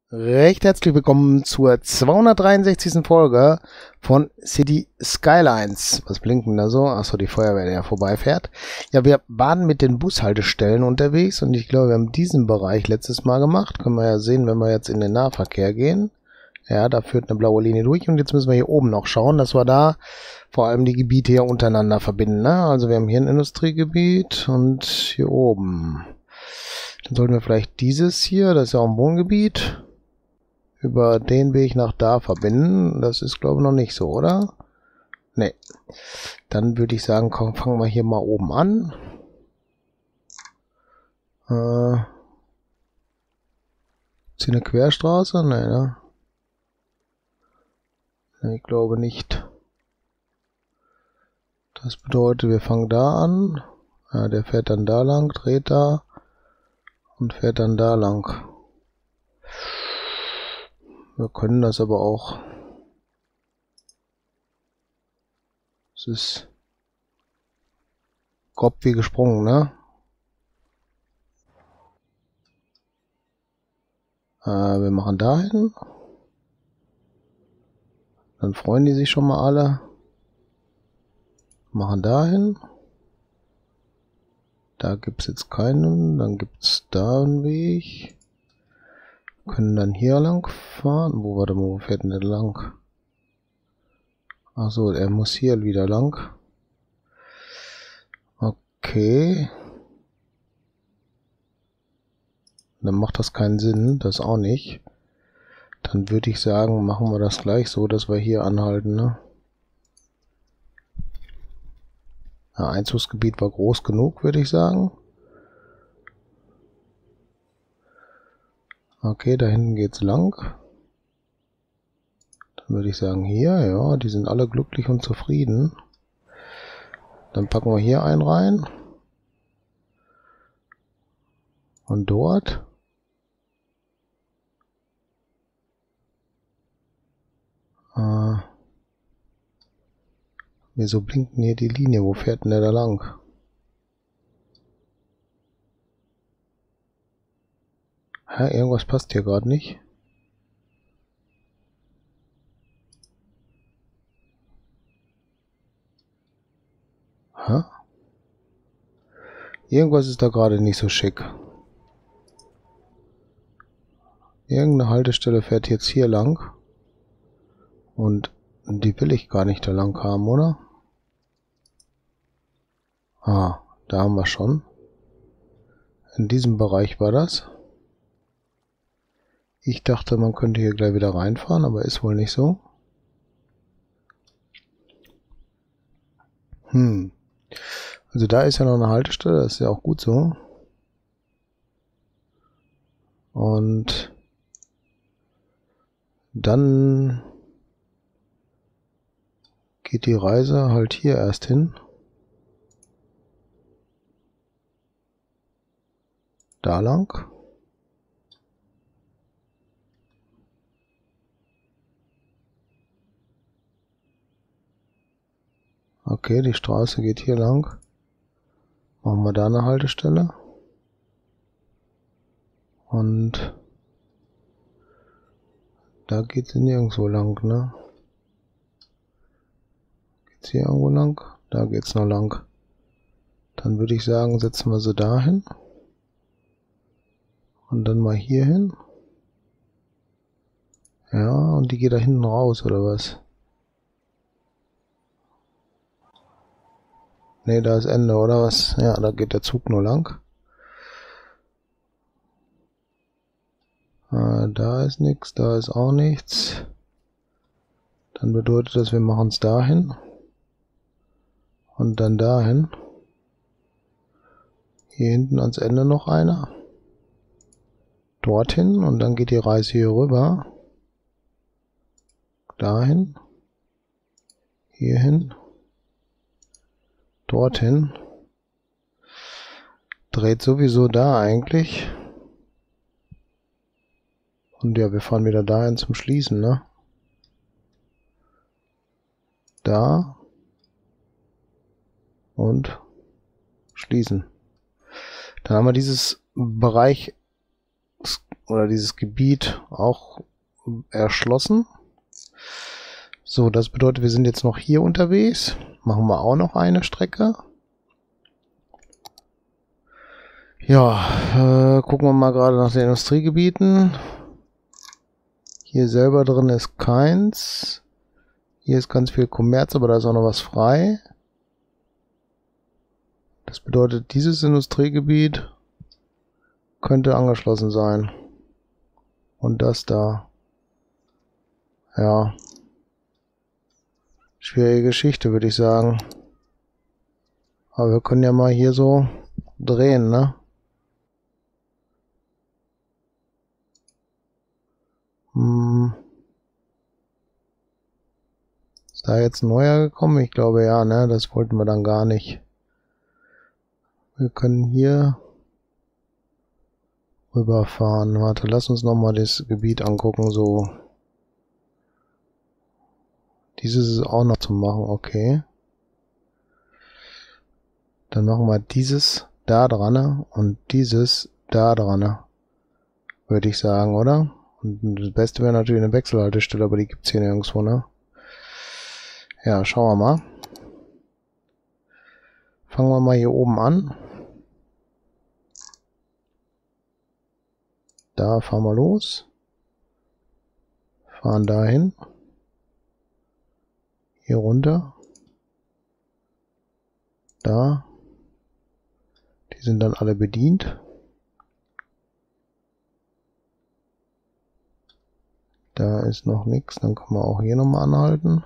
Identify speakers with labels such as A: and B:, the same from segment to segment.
A: Recht herzlich willkommen zur 263. Folge von City Skylines. Was blinkt denn da so? Achso, die Feuerwehr, der ja vorbeifährt. Ja, wir waren mit den Bushaltestellen unterwegs und ich glaube, wir haben diesen Bereich letztes Mal gemacht. Können wir ja sehen, wenn wir jetzt in den Nahverkehr gehen. Ja, da führt eine blaue Linie durch und jetzt müssen wir hier oben noch schauen, dass wir da vor allem die Gebiete hier untereinander verbinden. Ne? Also wir haben hier ein Industriegebiet und hier oben. Dann sollten wir vielleicht dieses hier, das ist ja auch ein Wohngebiet, über den Weg nach da verbinden. Das ist, glaube ich, noch nicht so, oder? Nee. Dann würde ich sagen, komm, fangen wir hier mal oben an. Ist hier eine Querstraße? Nee, ne? Nee, ich glaube nicht. Das bedeutet, wir fangen da an. Ja, der fährt dann da lang, dreht da und fährt dann da lang. Wir können das aber auch. Es ist grob wie gesprungen, ne? Wir machen dahin. Dann freuen die sich schon mal alle. Machen dahin. Da gibt's jetzt keinen. Dann gibt's da einen Weg. Können dann hier lang fahren. Warte mal, wo fährt denn der lang? Achso, er muss hier wieder lang. Okay. Dann macht das keinen Sinn. Das auch nicht. Dann würde ich sagen, machen wir das gleich so, dass wir hier anhalten, ne? Ja, Einzugsgebiet war groß genug, würde ich sagen. Okay, da hinten geht's lang. Dann würde ich sagen, hier, ja, die sind alle glücklich und zufrieden. Dann packen wir hier einen rein. Und dort. Wieso blinkt denn hier die Linie? Wo fährt denn der da lang? Hä, irgendwas passt hier gerade nicht. Hä? Irgendwas ist da gerade nicht so schick. Irgendeine Haltestelle fährt jetzt hier lang. Und die will ich gar nicht da lang haben, oder? Ah, da haben wir schon. In diesem Bereich war das. Ich dachte, man könnte hier gleich wieder reinfahren, aber ist wohl nicht so. Also da ist ja noch eine Haltestelle, das ist ja auch gut so. Und dann geht die Reise halt hier erst hin. Da lang. Okay, die Straße geht hier lang. Machen wir da eine Haltestelle. Und da geht's nirgendwo lang, ne? Geht's hier irgendwo lang? Da geht's noch lang. Dann würde ich sagen, setzen wir sie dahin. Und dann mal hier hin. Ja, und die geht da hinten raus, oder was? Ne, da ist Ende, oder was? Ja, da geht der Zug nur lang. Da ist nichts, da ist auch nichts. Dann bedeutet das, wir machen es dahin. Und dann dahin. Hier hinten ans Ende noch einer. Dorthin und dann geht die Reise hier rüber. Dahin. Hierhin. Dorthin. Dreht sowieso da eigentlich. Und ja, wir fahren wieder dahin zum Schließen, ne? Da. Und schließen. Dann haben wir dieses Bereich oder dieses Gebiet auch erschlossen. So, das bedeutet, wir sind jetzt noch hier unterwegs. Machen wir auch noch eine Strecke. Ja, gucken wir mal gerade nach den Industriegebieten. Hier selber drin ist keins. Hier ist ganz viel Kommerz, aber da ist auch noch was frei. Das bedeutet, dieses Industriegebiet könnte angeschlossen sein. Und das da. Ja. Schwierige Geschichte, würde ich sagen. Aber wir können ja mal hier so drehen, ne? Ist da jetzt ein neuer gekommen? Ich glaube ja, ne? Das wollten wir dann gar nicht. Wir können hier rüberfahren. Warte, lass uns nochmal das Gebiet angucken, so. Dieses ist auch noch zu machen, okay. Dann machen wir dieses da dran und dieses da dran. Würde ich sagen, oder? Und das Beste wäre natürlich eine Wechselhaltestelle, aber die gibt's hier nirgendwo, ne? Ja, schauen wir mal. Fangen wir mal hier oben an. Da fahren wir los. Fahren dahin. Hier runter. Da. Die sind dann alle bedient. Da ist noch nichts. Dann können wir auch hier nochmal anhalten.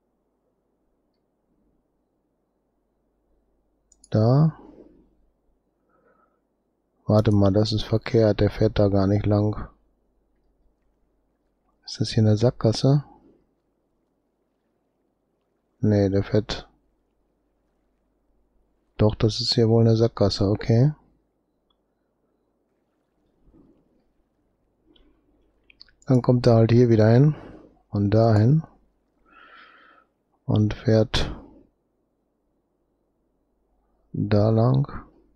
A: Da. Warte mal, das ist verkehrt. Der fährt da gar nicht lang. Ist das hier eine Sackgasse? Nee, der fährt... Doch, das ist hier wohl eine Sackgasse, okay. Dann kommt er halt hier wieder hin. Und dahin. Und fährt... da lang.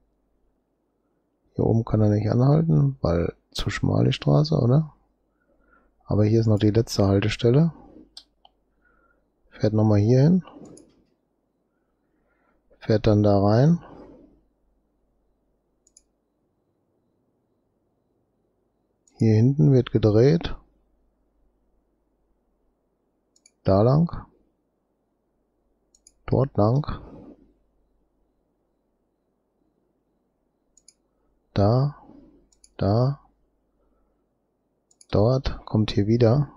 A: Hier oben kann er nicht anhalten, weil zu schmal die Straße, oder? Aber hier ist noch die letzte Haltestelle. Fährt nochmal hier hin. Fährt dann da rein. Hier hinten wird gedreht. Da lang. Dort lang. Da. Da. Dort. Kommt hier wieder.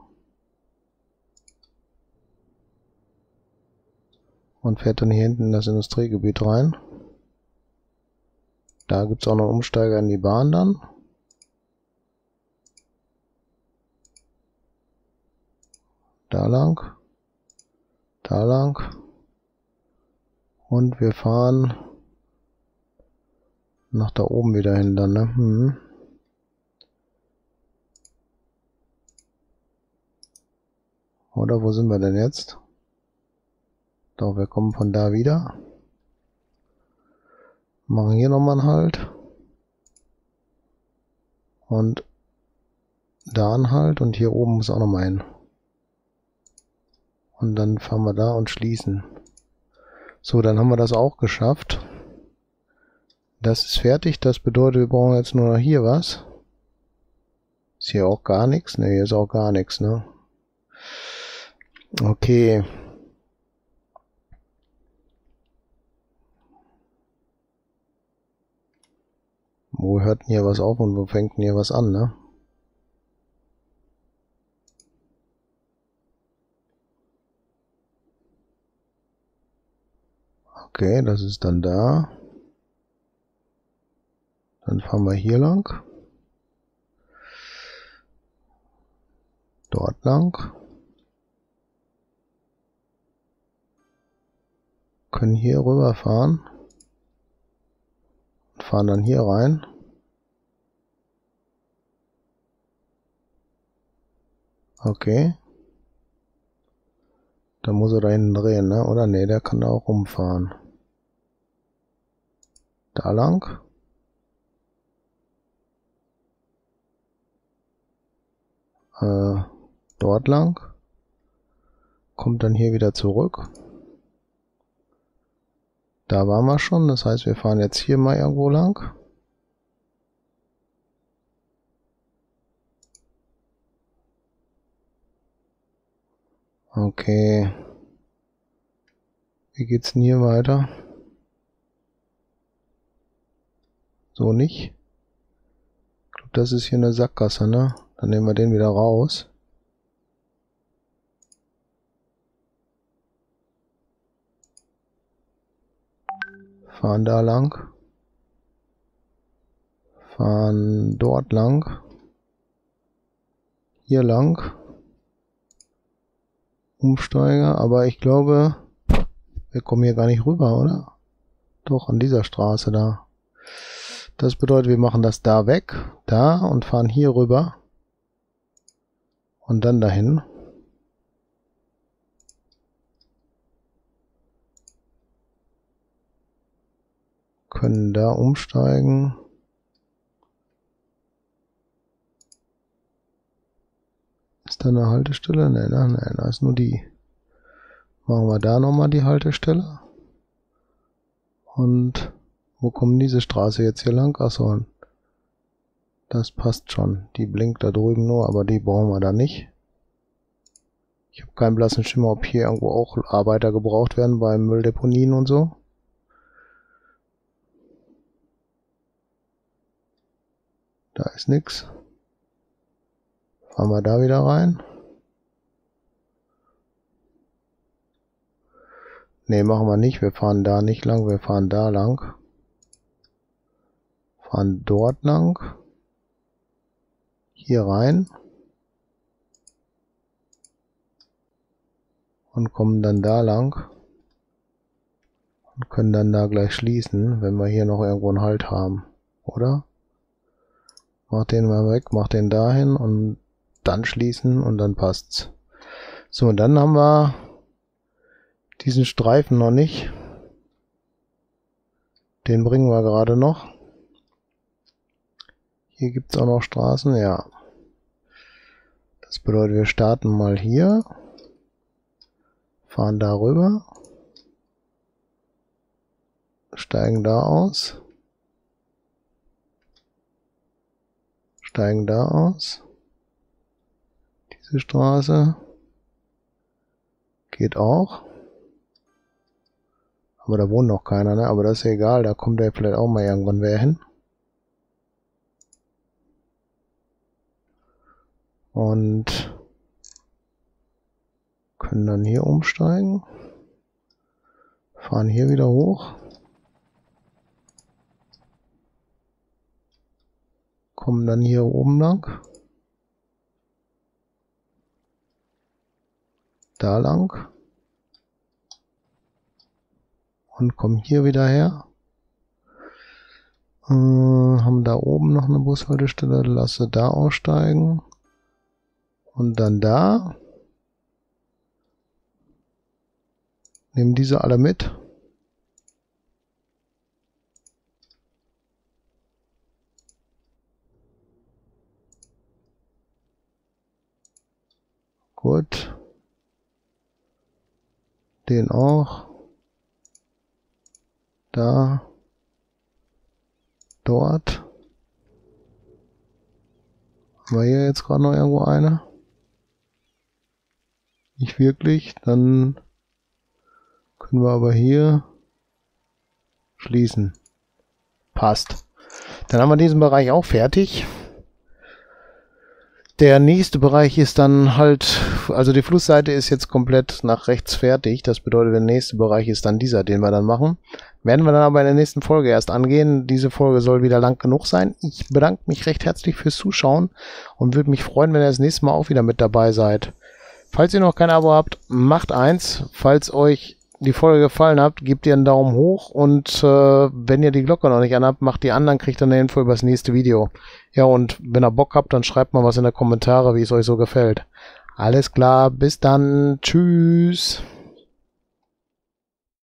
A: Und fährt dann hier hinten in das Industriegebiet rein. Da gibt's auch noch Umsteiger in die Bahn dann. Da lang. Da lang. Und wir fahren nach da oben wieder hin dann, ne? Oder wo sind wir denn jetzt? Doch, wir kommen von da wieder. Machen hier nochmal einen Halt. Und da einen Halt und hier oben muss auch nochmal hin. Und dann fahren wir da und schließen. So, dann haben wir das auch geschafft. Das ist fertig, das bedeutet, wir brauchen jetzt nur noch hier was. Ist hier auch gar nichts? Ne, hier ist auch gar nichts, ne? Okay. Wo hört denn hier was auf und wo fängt denn hier was an, ne? Okay, das ist dann da. Dann fahren wir hier lang. Dort lang. Können hier rüber fahren. Und fahren dann hier rein. Okay. Dann muss er da hinten drehen, ne? Oder ne, der kann da auch rumfahren. Da lang. dort lang. Kommt dann hier wieder zurück. Da waren wir schon, das heißt, wir fahren jetzt hier mal irgendwo lang. Okay. Wie geht's denn hier weiter? So nicht. Ich glaube, das ist hier eine Sackgasse, ne? Dann nehmen wir den wieder raus. Fahren da lang. Fahren dort lang. Hier lang. Umsteiger, aber ich glaube, wir kommen hier gar nicht rüber, oder? Doch, an dieser Straße da. Das bedeutet, wir machen das da weg, da und fahren hier rüber. Und dann dahin. Können da umsteigen. Ist da eine Haltestelle? Nein, da ist nur die. Machen wir da nochmal die Haltestelle. Und wo kommt diese Straße jetzt hier lang? Achso, das passt schon. Die blinkt da drüben nur, aber die brauchen wir da nicht. Ich habe keinen blassen Schimmer, ob hier irgendwo auch Arbeiter gebraucht werden bei Mülldeponien und so. Da ist nichts. Fahren wir da wieder rein. Ne, machen wir nicht. Wir fahren da nicht lang, wir fahren da lang. Fahren dort lang. Hier rein. Und kommen dann da lang. Und können dann da gleich schließen, wenn wir hier noch irgendwo einen Halt haben. Oder? Mach den mal weg, mach den dahin und dann schließen und dann passt's. So, und dann haben wir diesen Streifen noch nicht. Den bringen wir gerade noch. Hier gibt's auch noch Straßen, ja. Das bedeutet, wir starten mal hier. Fahren da rüber. Steigen da aus. Steigen da aus. Diese Straße geht auch. Aber da wohnt noch keiner, ne? Aber das ist ja egal, da kommt ja vielleicht auch mal irgendwann wer hin. Und können dann hier umsteigen. Fahren hier wieder hoch. Kommen dann hier oben lang. Da lang. Und kommen hier wieder her. Haben da oben noch eine Bushaltestelle. Lasse da aussteigen. Und dann da. Nehmen diese alle mit. Gut. Den auch. Da. Dort. Haben wir hier jetzt gerade noch irgendwo eine? Nicht wirklich. Dann können wir aber hier schließen. Passt. Dann haben wir diesen Bereich auch fertig. Der nächste Bereich ist dann halt, also die Flussseite ist jetzt komplett nach rechts fertig. Das bedeutet, der nächste Bereich ist dann dieser, den wir dann machen. Werden wir dann aber in der nächsten Folge erst angehen. Diese Folge soll wieder lang genug sein. Ich bedanke mich recht herzlich fürs Zuschauen und würde mich freuen, wenn ihr das nächste Mal auch wieder mit dabei seid. Falls ihr noch kein Abo habt, macht eins. Falls euch die Folge gefallen hat, gebt ihr einen Daumen hoch und wenn ihr die Glocke noch nicht anhabt, macht die an, dann kriegt ihr eine Info über das nächste Video. Ja, und wenn ihr Bock habt, dann schreibt mal was in die Kommentare, wie es euch so gefällt. Alles klar, bis dann, tschüss.